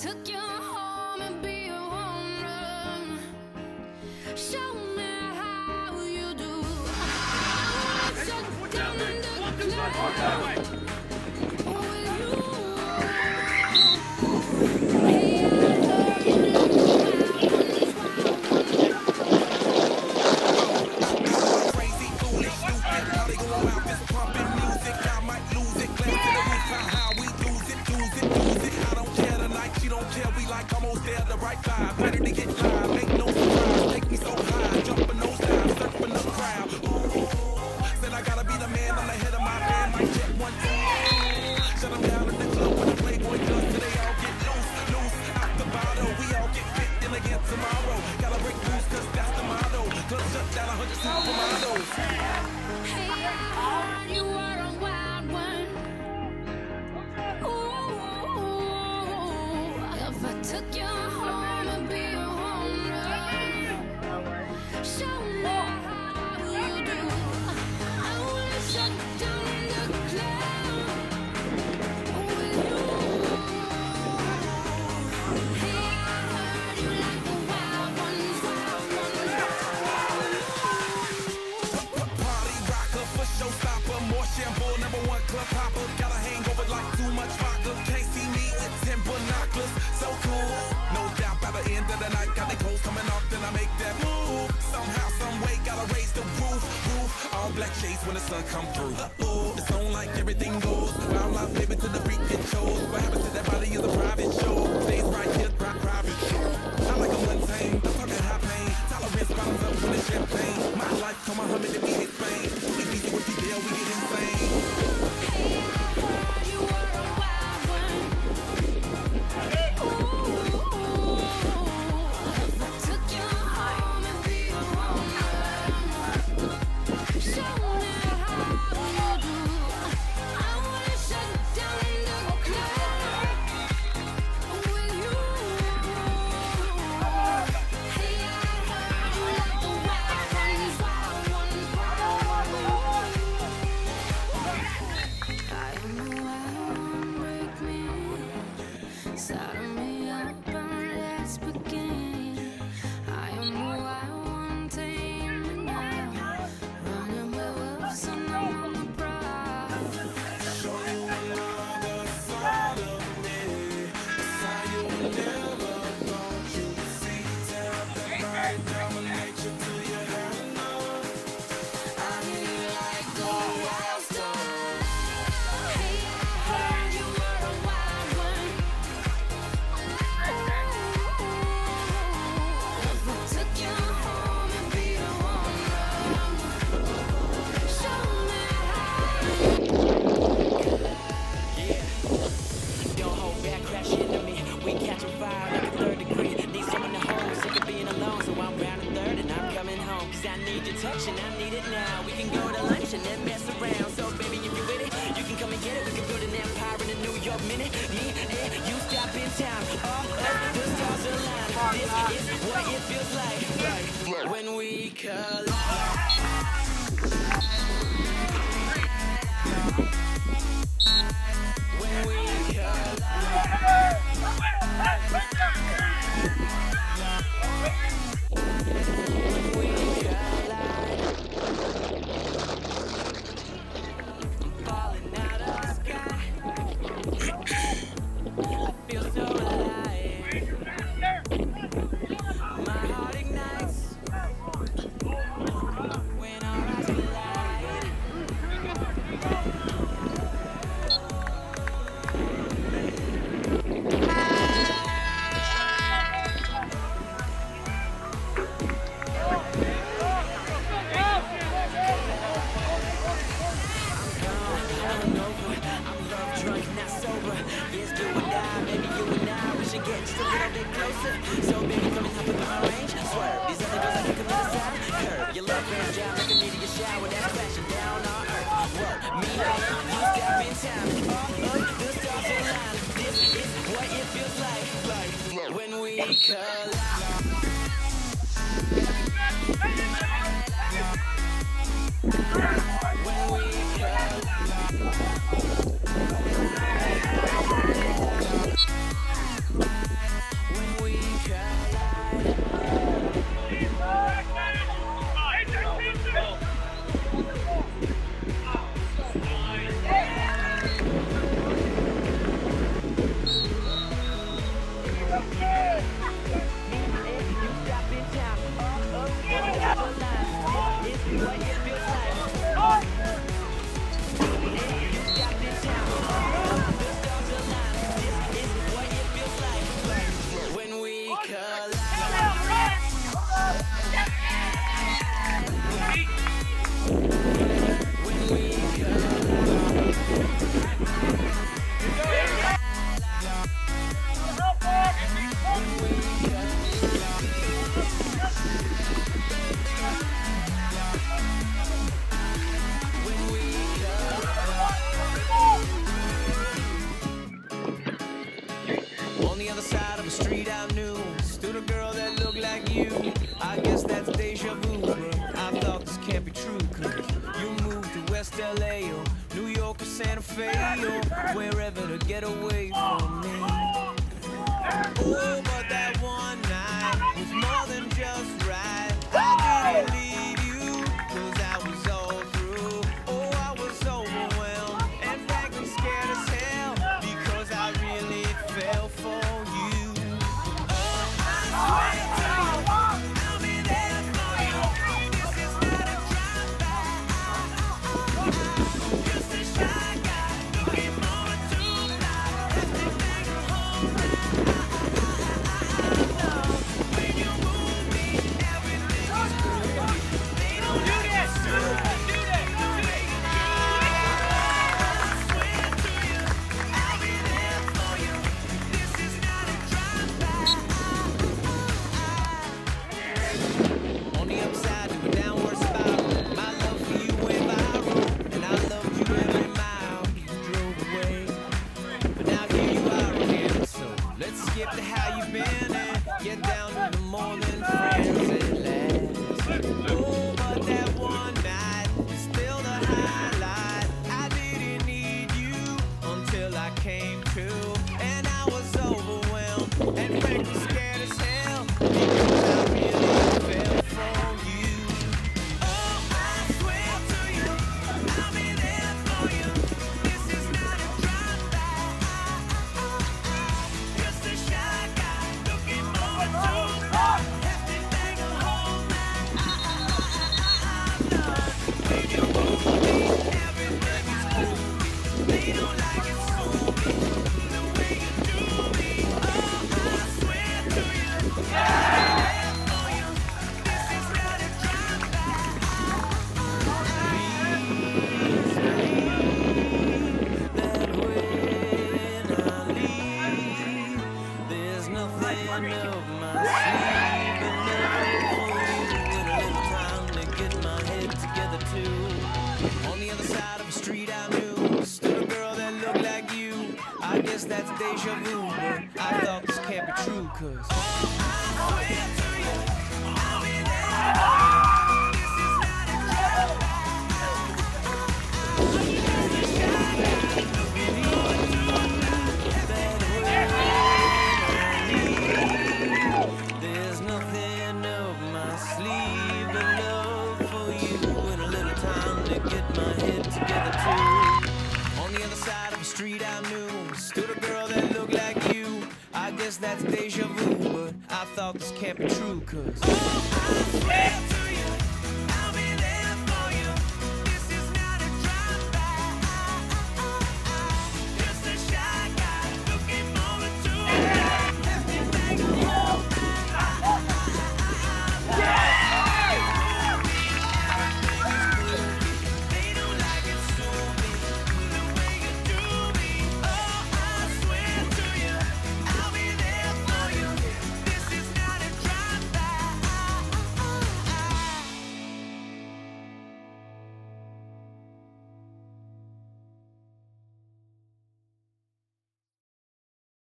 took you home and be a woman, show me how you do. I wanna shut down in the club. Took you home and be a woman, show me how you do. I wanna shut down in the club with you. Hey, I heard you like the wild ones, Party rocker, for showstopper, more shampoo, #1 club hopper. Got a hangover like too much vodka. Can't see me with 10 binoculars. So cool, no doubt by the end of the night, got the clothes coming off, then I make that move. Somehow, some way, gotta raise the roof. All black shades when the sun come through. It's on like everything goes. Wild life, living to the freak it shows. What happens to that body is a private show. Stays right here, private show. I'm like a mundane, I'm talking high pain. Tolerance bottoms up with the champagne. My life, come on, humming to me, it's Spain. We beat with the deal, we get insane. hey, I heard you were a wild one. If I took you home and be a woman, show me how you do. I wanna shut down in the club with you. Hey, I heard you like the wild ones, I don't know why you break me, saddle me up and let's begin. I am the wild one, tame me now, running with wolves and I'm on the prowl. Show you another side of me, a side you never thought you'd see. Tear up that body, dominate you till you have enough. I hear you like the wild star. Hey, I heard you were a wild one. If I took you home and be a woman, show me Don't hold back, crash into me. We catching fire like a 3rd degree. Need someone to hold, sick of being alone. So I'm round a third and I'm coming home. Cause I need your touch and I need it now. We can go to lunch and then mess around. So baby, if you're with it, you can come and get it. We can build an empire in a New York minute. Me and you stop in town. All of the stars align. This is what it feels like when we collide. When we collide. Falling out of the sky. I feel so alive. My heart ignites when our eyes collide. I'm love drunk, not sober. Yes, do or die. Maybe you and I, we should get just a little bit closer. So baby, come and hop up in my range. Swerve, these other girls I can commit a side. Curve, your love range out like a meteor shower. That's crashing down on earth. Whoa, me and you stop in time. All of the stars align. This is what it feels like when we collide. When we collide. When we collide. On the other side of the street I knew stood a girl that looked like you. I guess that's deja vu, but I thought this can't be true, cause you moved to West LA or New York or Santa Fe or wherever to get away from me. Oh, but that one night was more than just right. I didn't leave you, cause I was all through. Oh, I was overwhelmed and frankly scared as hell, because I really fell for you. Oh, I swear to you, I'll be there for you. This is not a drive-by. Just a shy guy looking more to fly. Have to make a home. When you move me, everything is cool. They don't do this. Do that. I swear to you, I'll be there for you. This is not a drive-by. On the upside to a downward spiral, my love for you went viral, and I loved you every mile you drove away. But now here you are again, so let's skip to how you've been and get down to the more than friends at last. Oh, but that one night is still the highlight. I didn't need you until I came to, and I was overwhelmed and frankly scared as hell, because I really fell for you. Oh, I swear to you, I'll be there for you. This is not a drive-by. Just a shy guy looking more to fly. Have to make a home. When you move me, everything is cool. They don't like it so the way you do me. Oh, I swear to you, I'll be there for you. This is not a drive-by. Please believe that when I leave, there's nothing up my sleeve but love for you, and a little time to get my head together too. On the other side of the street I knew stood a girl that looked like you. I guess that's deja vu, but I thought this can't be true, cause I swear to you, I'll be there for you. This is not a drive-by. Just a shy guy looking more to that way. There's nothing up my sleeve but love for you, and a little time to get my head together too. On the other side of the street I knew stood a girl that looked like you. I guess that's deja vu, but I thought this can't be true, cause I swear to